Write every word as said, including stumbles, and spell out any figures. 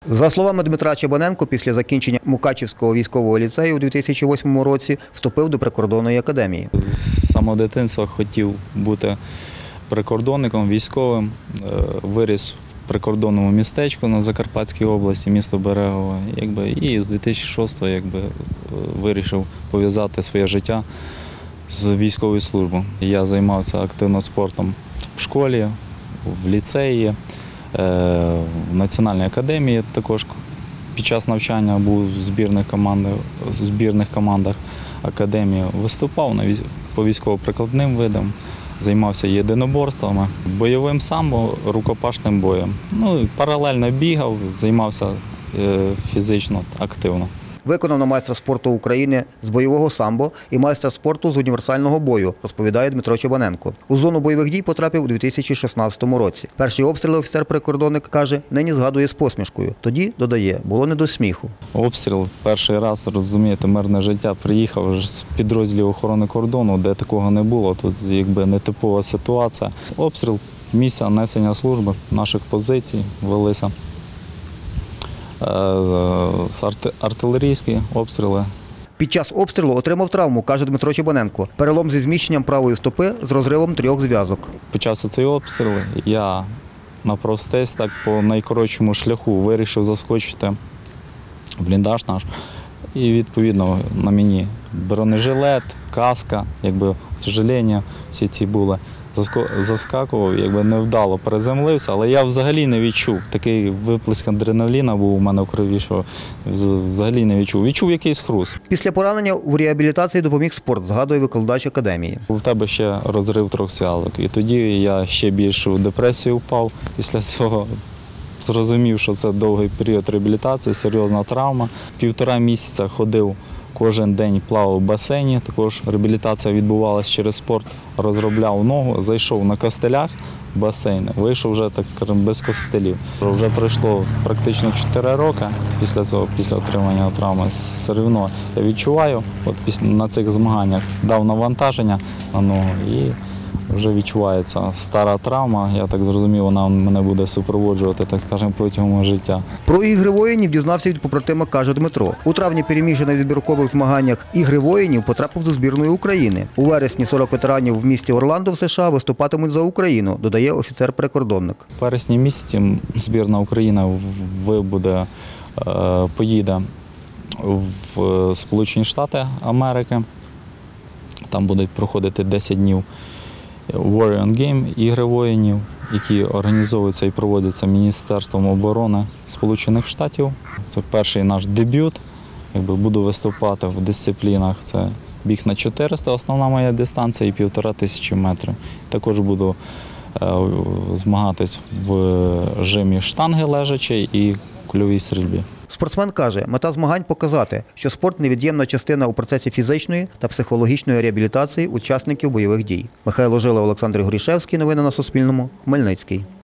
За словами Дмитра Чебаненко, після закінчення Мукачівського військового ліцею у дві тисячі восьмому році вступив до прикордонної академії. З самого дитинства хотів бути прикордонником, військовим, виріс в прикордонному містечку на Закарпатській області, місто Берегово. Якби, і з дві тисячі шостого якби, вирішив пов'язати своє життя з військовою службою. Я займався активно спортом в школі, в ліцеї, в Національній академії також. Під час навчання був в збірних командах, в збірних командах академії, виступав по військово-прикладним видам, займався єдиноборствами, бойовим самбо, рукопашним боєм. Ну, паралельно бігав, займався фізично активно. Виконав на майстра спорту України з бойового самбо і майстра спорту з універсального бою, розповідає Дмитро Чебаненко. У зону бойових дій потрапив у дві тисячі шістнадцятому році. Перші обстріли офіцер-прикордонник, каже, нині згадує з посмішкою. Тоді, додає, було не до сміху. Обстріл перший раз, розумієте, мирне життя, приїхав з підрозділів охорони кордону, де такого не було. Тут якби нетипова ситуація. Обстріл, місця несення служби, наших позицій велися. Артилерійські обстріли. Під час обстрілу отримав травму, каже Дмитро Чебаненко. Перелом зі зміщенням правої стопи з розривом трьох зв'язок. Почався цей обстріл, я навпростець так по найкоротшому шляху вирішив заскочити в бліндаж наш. І відповідно на мені бронежилет, каска, якби тяжелення всі ці були. Заскакував, якби невдало приземлився, але я взагалі не відчув. Такий виплеск адреналіна був у мене в крові, що взагалі не відчув. Відчув якийсь хруст. Після поранення в реабілітації допоміг спорт, згадує викладач академії. У тебе ще розрив трьох зв'язок. І тоді я ще більше в депресію впав. Після цього зрозумів, що це довгий період реабілітації, серйозна травма. Півтора місяця ходив. Кожен день плавав в басейні, також реабілітація відбувалася через спорт, розробляв ногу, зайшов на костелях в басейн, вийшов вже, так скажемо, без костелів. Вже пройшло практично чотири роки після цього, після отримання травми. Все одно я відчуваю, от після, на цих змаганнях дав навантаження на ногу і вже відчувається стара травма, я так зрозумів, вона мене буде супроводжувати, так скажемо, протягом життя. Про ігри воїнів дізнався від побратима, каже Дмитро. У травні переміг на відбіркових змаганнях ігри воїнів потрапив до збірної України. У вересні сорок ветеранів в місті Орландо в США виступатимуть за Україну, додає офіцер-прикордонник. У вересні місяці збірна України вибуде, поїде в Сполучені Штати Америки. Там будуть проходити десять днів Warrior Game, ігри воїнів, які організовуються і проводяться Міністерством оборони Сполучених Штатів. Це перший наш дебют. Якби буду виступати в дисциплінах. Це біг на чотириста, основна моя дистанція, і півтора тисячі метрів. Також буду змагатись в жимі штанги лежачі і кульовій стрільбі. Спортсмен каже, мета змагань – показати, що спорт – невід'ємна частина у процесі фізичної та психологічної реабілітації учасників бойових дій. Михайло Жила, Олександр Горішевський. Новини на Суспільному. Хмельницький.